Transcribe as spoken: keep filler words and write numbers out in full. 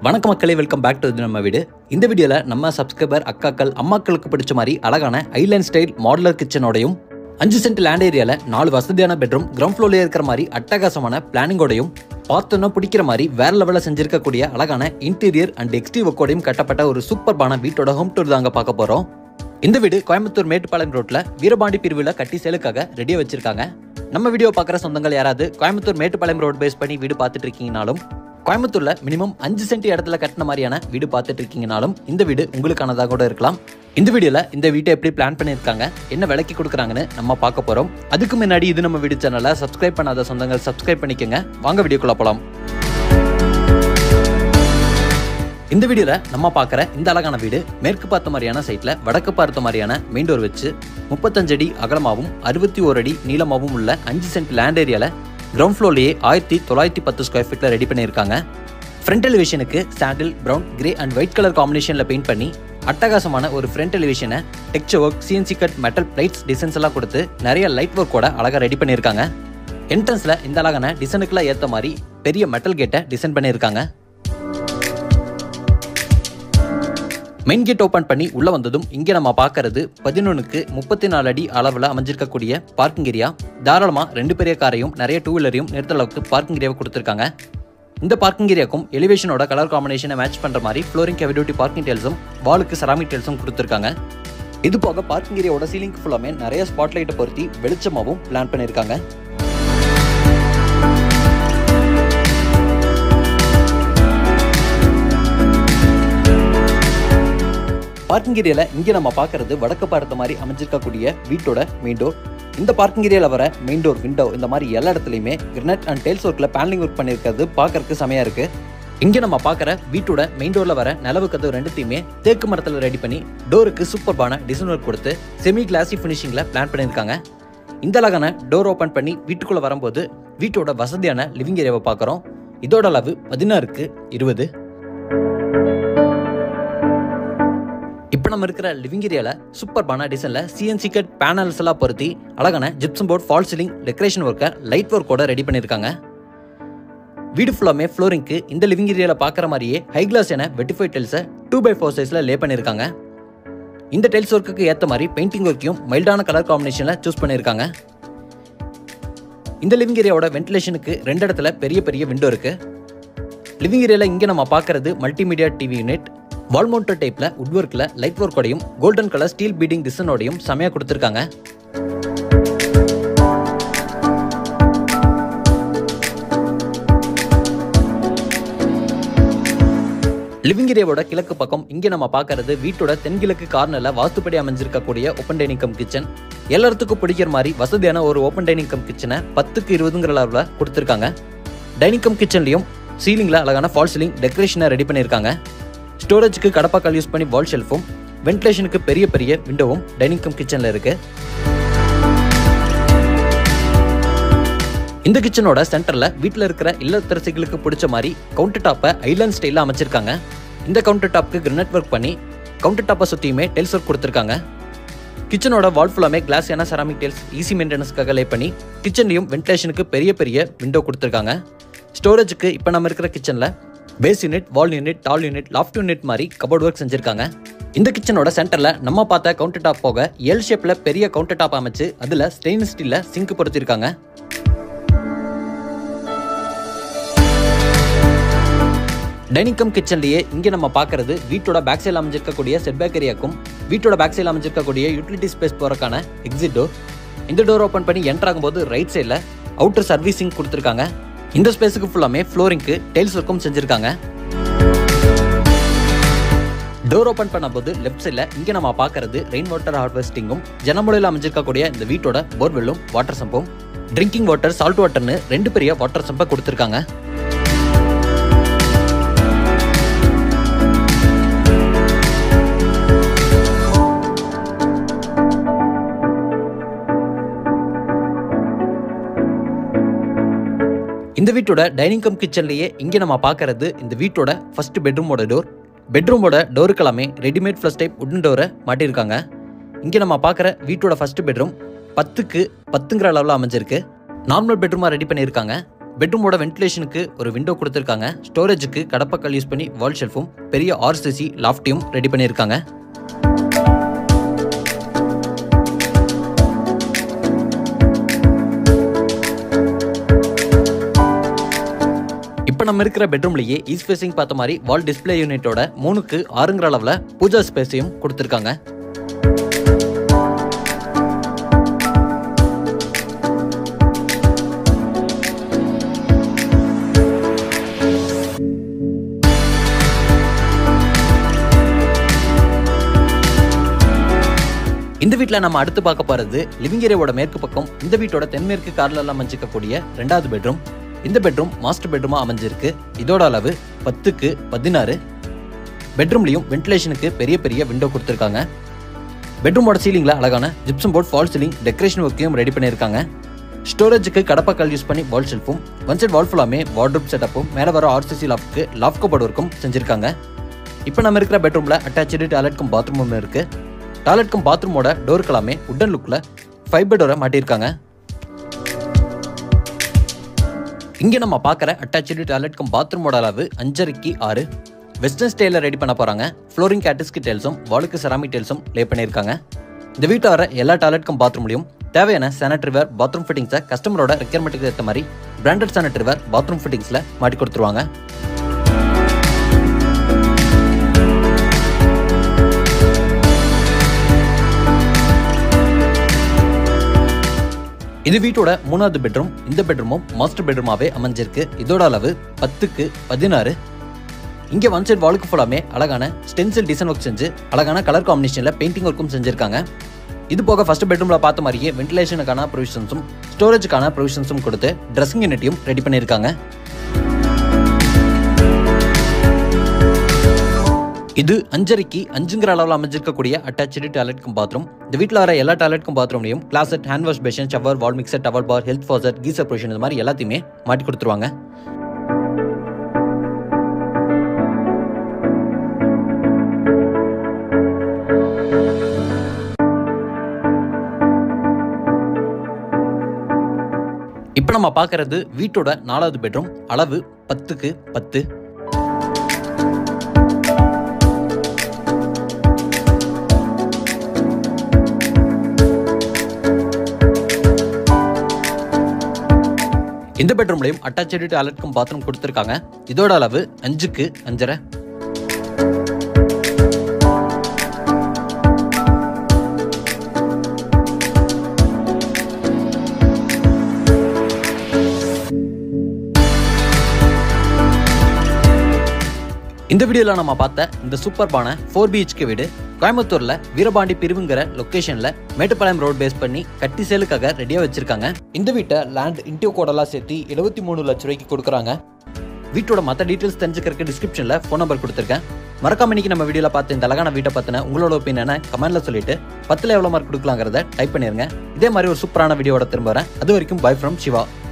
வணக்கம் மக்களே, welcome back to நம்ம வீடு. இந்த வீடியோல நம்ம சப்ஸ்கிரைபர் அக்காக்கள் அம்மாக்களுக்கு பிடிச்ச மாதிரி அழகான ஐலாண்ட் ஸ்டைல் மாடுலர் கிச்சனோடையும் அஞ்சு சென்ட் லேண்ட் ஏரியால நாலு வசதியான பெட்ரூம் கிரவுண்ட் ஃப்ளோர்ல இருக்கிற மாதிரி அட்டகாசமான பிளானிங்கோடையும் பார்த்தோன்னா பிடிக்கிற மாதிரி வேற லெவல்ல செஞ்சிருக்கக்கூடிய அழகான இன்டீரியர் அண்ட் எக்ஸ்டீரியர் ஒர்க்கோடையும் கட்டப்பட்ட ஒரு சூப்பர்பான வீட்டோட ஹோம் டூர் தாங்க பார்க்க போறோம். இந்த வீடு கோயம்புத்தூர் மேட்டுப்பாளையம் ரோட்ல வீரபாண்டி பிரிவுல கட்டி சேலுக்காக ரெடியா வச்சிருக்காங்க. நம்ம வீடியோ பார்க்குற சொந்தங்கள் யாராவது கோயம்புத்தூர் மேட்டுப்பாளையம் ரோட் பேஸ் பண்ணி வீடு பார்த்துட்டு இருக்கீங்கனாலும், கோயம்புத்தூர்ல மினிமம் அஞ்சு சென்ட் இடத்துல கட்டின மாதிரியான வீடு பார்த்துட்டு இருக்கீங்கனாலும் இந்த வீடு உங்களுக்கானதாக கூட இருக்கலாம். இந்த வீடியோல இந்த வீட்டை எப்படி பிளான் பண்ணியிருக்காங்க, என்ன விலைக்கு கொடுக்குறாங்கன்னு நம்ம பார்க்க போறோம். அதுக்கு முன்னாடி இது நம்ம வீடு சேனலை சப்ஸ்கிரைப் பண்ணாத சொந்தங்கள் சப்ஸ்கிரைப் பண்ணிக்கோங்க. வாங்க வீடியோக்குள்ள போலாம். இந்த வீடியோல நம்ம பார்க்குற இந்த அழகான வீடு மேற்கு பார்த்த மாதிரியான சைட்ல வடக்கு பார்த்த மாதிரியான மெயின் டோர் வச்சு முப்பத்தஞ்சு அடி அகலமாகவும் அறுபத்தி ஓரு அடி நீளமாகவும் உள்ள அஞ்சு சென்ட் லேண்ட் ஏரியால கிரவுண்ட் ஃப்ளோர்லேயே ஆயிரத்தி தொள்ளாயிரத்தி பத்து ஸ்கொயர் ஃபீட்ல ரெடி பண்ணியிருக்காங்க. ஃப்ரண்ட் எலிவேஷனுக்கு sandal brown grey and white colour காம்பினேஷன்ல பெயிண்ட் பண்ணி அட்டகாசமான ஒரு ஃப்ரண்ட் எலிவேஷனை texture work, CNC cut, metal plates designs எல்லாம் கொடுத்து நிறைய லைட் ஒர்க்கோட அழகா ரெடி பண்ணியிருக்காங்க. என்ட்ரன்ஸ்ல இந்த அழகான டிசைனுக்குலாம் ஏற்ற மாதிரி பெரிய மெட்டல் கேட்டை டிசைன் பண்ணியிருக்காங்க. மெயின் கேட் ஓபன் பண்ணி உள்ள வந்ததும் இங்கே நம்ம பார்க்கறது பதினொன்னுக்கு முப்பத்தி நாலு அடி அளவில் அமைஞ்சிருக்கக்கூடிய பார்க்கிங் ஏரியா. தாராளமா ரெண்டு பெரிய காரையும் நிறைய டூ வீலரையும் நிறுத்த அளவுக்கு பார்க்கிங் ஏரியாவை கொடுத்துருக்காங்க. இந்த பார்க்கிங் ஏரியாக்கும் எலிவேஷனோட கலர் காம்பினேஷனை மேட்ச் பண்ற மாதிரி ஃப்ளோரிங் ஹெவி பார்க்கிங் டைல்ஸும் வாலுக்கு செராமிக் டைல்ஸும் கொடுத்துருக்காங்க. இது போக பார்க்கிங் ஏரியாவோட சீலிங் ஃபுல்லாமே நிறைய ஸ்பாட் லைட்டை பொருத்தி வெளிச்சமாகவும் பிளான் பண்ணியிருக்காங்க. பார்க்கிங் ஏரியால இங்க நம்ம பார்க்கறது வடக்கு பார்த்த மாதிரி அமைஞ்சிருக்கக்கூடிய வீட்டோட மெயின் டோர். இந்த பார்க்கிங் ஏரியால வர மெயின் டோர், விண்டோ இந்த மாதிரி எல்லா இடத்துலயுமே கிரனைட் அண்ட் டைல்ஸ் ஒர்க்ல பேனலிங் ஒர்க் பண்ணிருக்கிறது பார்க்கறதுக்கு செமையா இருக்கு. இங்க நம்ம பார்க்குற வீட்டோட மெயின் டோர்ல வர நிலவு கதவு ரெண்டுத்தையுமே தேக்கு மரத்துல ரெடி பண்ணி டோருக்கு சூப்பர்பான டிசைன் ஒர்க் கொடுத்து செமி கிளாசி பினிஷிங்ல பிளான் பண்ணியிருக்காங்க. இந்த அழகான டோர் ஓபன் பண்ணி வீட்டுக்குள்ள வரும்போது வீட்டோட வசதியான லிவிங் ஏரியாவை பார்க்குறோம். இதோட அளவு பதினாறுக்கு இருபது. இப்போ நம்ம இருக்கிற லிவிங் ஏரியால சூப்பர்பான டிசைன்ல சிஎன்சி கட் பேனல்ஸ் எல்லாம் பொருத்தி அழகான gypsum board, fall ceiling, decoration ஒர்க்கை லைட் ஒர்க்கோட ரெடி பண்ணியிருக்காங்க. வீடு ஃபுல்லாமே ஃப்ளோரிங்க்கு இந்த லிவிங் ஏரியால பார்க்குற மாதிரியே ஹை கிளாஸ் என வெட்டிஃபை டைல்ஸை டூ பை ஃபோர் சைஸ்ல லே பண்ணியிருக்காங்க. இந்த டைல்ஸ் ஒர்க்குக்கு ஏற்ற மாதிரி பெயிண்டிங் ஒர்க்கையும் மைல்டான கலர் காம்பினேஷன்ல சூஸ் பண்ணியிருக்காங்க. இந்த லிவிங் ஏரியாவோட வென்டிலேஷனுக்கு ரெண்டு இடத்துல பெரிய பெரிய விண்டோ இருக்கு. லிவிங் ஏரியால இங்க நம்ம பார்க்கறது multimedia TV unit. Wall mounted டைப்ல வுட் ஒர்க்ல லைட் ஒர்க்கோடையும் கோல்டன் கலர் ஸ்டீல் பீடிங் டிசைனோடையும் செமையா கொடுத்துருக்காங்க. லிவிங் ஏரியாவோட கிழக்கு பக்கம் இங்க நம்ம பார்க்கறது வீட்டோட தென்கிழக்கு கார்னர்ல வாஸ்துப்படி அமைஞ்சிருக்கக்கூடிய ஓப்பன் டைனிங் கம் கிச்சன். எல்லாத்துக்கும் பிடிக்கிற மாதிரி வசதியான ஒரு ஓப்பன் டைனிங் கம் கிச்சனை பத்துக்கு இருபதுங்கிற அளவுல கொடுத்துருக்காங்க. டைனிங் கம் கிச்சன்லயும் சீலிங்ல அழகான ஃபால் சீலிங் டெக்கரேஷனை ரெடி பண்ணியிருக்காங்க. ஸ்டோரேஜுக்கு கடப்பாக்கால் யூஸ் பண்ணி வால் ஷெல்ஃபும், வென்டிலேஷனுக்கு பெரிய பெரிய விண்டோவும் டைனிங் கம் கிச்சன்ல இருக்கு. இந்த கிச்சனோட சென்டர்ல வீட்டில் இருக்கிற இல்லத்தரசிகளுக்கு பிடிச்ச மாதிரி கவுண்டர் டாப்பை ஐலாண்ட் ஸ்டைல அமைச்சிருக்காங்க. இந்த கவுண்டர் டாப்க்கு கிரனைட் ஒர்க் பண்ணி கவுண்டர் டாப்பை சுத்தியுமே டைல்ஸ் ஒர்க் கொடுத்துருக்காங்க. கிச்சனோட வால் ஃபுல்லாமே கிளாஸ் என செராமிக் டைல்ஸ் ஈஸி மெயின்டெனன்ஸ்க்காக லே பண்ணி கிச்சன்லையும் வென்டிலேஷனுக்கு பெரிய பெரிய விண்டோ கொடுத்துருக்காங்க. ஸ்டோரேஜுக்கு இப்போ நம்ம இருக்கிற கிச்சன்ல base unit, wall unit, tall unit, loft unit மாதிரி கபோர்ட் ஒர்க் செஞ்சிருக்காங்க. இந்த கிச்சனோட சென்டர்ல நம்ம பார்த்த கவுண்டர் டாப் போக எல் ஷேப்ல பெரிய கவுண்டர் டாப் அமைச்சு அதுல ஸ்டெயின்லெஸ் ஸ்டீல்ல சிங்க் பொருத்திருக்காங்க. டைனிங் கம் கிச்சன்லயே இங்க நம்ம பார்க்கறது வீட்டோட பேக் சைடில் அமைஞ்சிருக்கக்கூடிய செட் பேக் ஏரியாக்கும் வீட்டோட பேக் சைடில் அமைஞ்சிருக்கக்கூடிய யூட்டிலிட்டி ஸ்பேஸ் போறக்கான எக்ஸிட் டோர். இந்த டோர் ஓபன் பண்ணி என்டர் ஆகும்போது ரைட் சைடில் அவுட்டர் சர்வீசிங் கொடுத்துருக்காங்க. இந்த ஸ்பேஸுக்கு ஃபுல்லாமே ஃப்ளோரிங்க்கு டைல்ஸ் ஒர்க்கும் செஞ்சிருக்காங்க. டோர் ஓபன் பண்ணும்போது லெஃப்ட் சைடில் இங்க நம்ம பார்க்கறது ரெயின் வாட்டர் ஹார்வெஸ்டிங்கும் ஜனமுறையில் அமைஞ்சிருக்கக்கூடிய இந்த வீட்டோட போர்வெல்லும் வாட்டர் சம்பும் ட்ரிங்கிங் வாட்டர், சால்ட் வாட்டர்னு ரெண்டு பெரிய வாட்டர் சம்பை கொடுத்துருக்காங்க. இந்த வீட்டோட டைனிங் கம் கிச்சன்லயே இங்க நம்ம பார்க்கறது இந்த வீட்டோட ஃபர்ஸ்ட் பெட்ரூமோட டோர். பெட்ரூமோட டோருக்கு எல்லாமே ரெடிமேட் ஃப்ளஷ் டைப் உடன் டோரை மாட்டியிருக்காங்க. இங்க நம்ம பார்க்குற வீட்டோட ஃபர்ஸ்ட் பெட்ரூம் பத்துக்கு பத்துங்கிற அளவில் அமைஞ்சிருக்கு. நார்மல் பெட்ரூமா ரெடி பண்ணியிருக்காங்க. பெட்ரூமோட வென்டிலேஷனுக்கு ஒரு விண்டோ கொடுத்துருக்காங்க. ஸ்டோரேஜுக்கு கடப்பக்கல் யூஸ் பண்ணி வால் ஷெல்ஃபும் பெரிய ஆர்சிசி லாஃப்டையும் ரெடி பண்ணியிருக்காங்க. இப்போ நம்ம இருக்கிற பெட்ரூம்லயே ஈஸ்ட் ஃபேசிங் பார்த்த மாதிரி வால் டிஸ்பிளே யூனிட்டோட மூணுக்கு ஆறுங்கிற அளவில் பூஜா ஸ்பேஸையும் கொடுத்துருக்காங்க. இந்த வீட்டில் நம்ம அடுத்து பார்க்க போறது லிவிங் ஏரியாவோட மேற்கு பக்கம் இந்த வீட்டோட தென்மேற்கு கார்னர்ல அமைஞ்சிக்கக்கூடிய ரெண்டாவது பெட்ரூம். இந்த பெட்ரூம் மாஸ்டர் பெட்ரூமா அமைஞ்சிருக்கு. இதோட அளவு பத்துக்கு பதினாறு. பெட்ரூம்லையும் வென்டிலேஷனுக்கு பெரிய பெரிய விண்டோ கொடுத்துருக்காங்க. பெட்ரூமோட சீலிங்ல அழகான gypsum board fall ceiling decoration ஒர்க்கையும் ரெடி பண்ணியிருக்காங்க. ஸ்டோரேஜுக்கு கடப்பக்கல் யூஸ் பண்ணி வால் ஷெல்ஃபும் ஒன் சைட் வால் ஃபுல்லாமே வார்ட்ரோப் செட்டப்பும் மேலே வர ஆர்சிசி லாஃப்ட்க்கு லாஃப்ட் கபோர்ட் ஒர்க்கும் செஞ்சிருக்காங்க. இப்போ நம்ம இருக்கிற பெட்ரூம்ல அட்டாச்சு டாய்லெட்க்கும் பாத்ரூமும் இருக்கு. டாய்லெட்க்கும் பாத்ரூமோட டோருக்கு எல்லாமே உட்டன் லுக்ல ஃபைபர் டோரை மாட்டியிருக்காங்க. இங்கே நம்ம பார்க்குற அட்டாச்சு டாய்லெட்க்கும் பாத்ரூமோட அளவு அஞ்சரைக்கு ஆறு. வெஸ்டர்ன் ஸ்டைலில் ரெடி பண்ண போகிறாங்க. ஃப்ளோரிங் கேட்டிஸ்கி டைல்ஸும் வாலுக்கு செராமிக் டைல்ஸும் லே பண்ணியிருக்காங்க. இந்த வீட்டில் வர எல்லா டாய்லெட்க்கும் பாத்ரூம்லையும் தேவையான சானிட்டரி வேர் பாத்ரூம் ஃபிட்டிங்ஸை கஸ்டமரோட ரெக்யர்மெண்ட்டுக்கு ஏற்ற மாதிரி பிராண்டட் சானிட்டரி வேர் பாத்ரூம் ஃபிட்டிங்ஸில் மாட்டி கொடுத்துருவாங்க. இது வீட்டோட மூணாவது பெட்ரூம். இந்த பெட்ரூமும் மாஸ்டர் பெட்ரூமாவே அமைஞ்சிருக்கு. இதோட அளவு பத்துக்கு பதினாறு. இங்கே ஒன் சைட் வாலுக்கு ஃபுல்லாமே அழகான ஸ்டென்சில் டிசைன் ஒர்க் செஞ்சு அழகான கலர் காம்பினேஷன்ல பெயிண்டிங் ஒர்க்கும் செஞ்சிருக்காங்க. இது போக ஃபர்ஸ்ட் பெட்ரூம்ல பார்த்த மாதிரியே வென்டிலேஷனுக்கான ப்ரொவிஷன்ஸும் ஸ்டோரேஜுக்கான ப்ரொவிஷன்ஸும் கொடுத்து ட்ரெஸ்ஸிங் யூனிட்டையும் ரெடி பண்ணியிருக்காங்க. இது அஞ்சரைக்கு அஞ்சுங்கிற அளவில் அமைஞ்சிருக்கக்கூடிய அட்டாச்சு டாய்லெட்க்கும் பாத்ரூம். இந்த வீட்டில் வர எல்லா டாய்லெட்க்கும் பாத்ரூம்லையும் closet, hand wash basin, shower, wall mixer, towel bar, health faucet, geyser provision இந்த மாதிரி எல்லாத்தையுமே மாட்டி கொடுத்துருவாங்க. இப்போ நம்ம பார்க்கறது வீட்டோட நாலாவது பெட்ரூம். அளவு பத்துக்கு பத்து. இந்த பெட்ரூம்லையும் அட்டாச்சு டாய்லெட்க்கும் பாத்ரூம் கொடுத்துருக்காங்க. இதோட அளவு அஞ்சுக்கு அஞ்சரை. இந்த வீடியோல நம்ம பார்த்த இந்த சூப்பர்பான ஃபோர் பிஹெச்கே வீடு கோயம்புத்தூர்ல வீரபாண்டி பிரிவுங்கிற லொகேஷன்ல மேட்டுப்பாளையம் ரோட் பேஸ் பண்ணி கட்டி சேலுக்காக ரெடியா வச்சிருக்காங்க. இந்த வீட்டை லேண்ட் இன்டியோ கோடெல்லாம் சேர்த்து எழுபத்தி மூணு லட்சம் ரூபாய்க்கு கொடுக்குறாங்க. வீட்டோட மற்ற டீட்டெயில்ஸ் தெரிஞ்சுக்கிறதுக்கு டிஸ்கிரிப்ஷன்ல ஃபோன் நம்பர் கொடுத்துருக்கேன். மறக்காம இன்னைக்கு நம்ம வீடியோல பார்த்து இந்த அழகான வீட்டை பத்தின உங்களோட ஒப்பீனியனை கமெண்ட்ல சொல்லிட்டு பத்துல எவ்வளவு மார்க் கொடுக்கலாங்கிறத டைப் பண்ணிருங்க. இதே மாதிரி ஒரு சூப்பரான வீடியோட திரும்ப வரேன். அது வரைக்கும் பை ஃப்ரம் சிவா.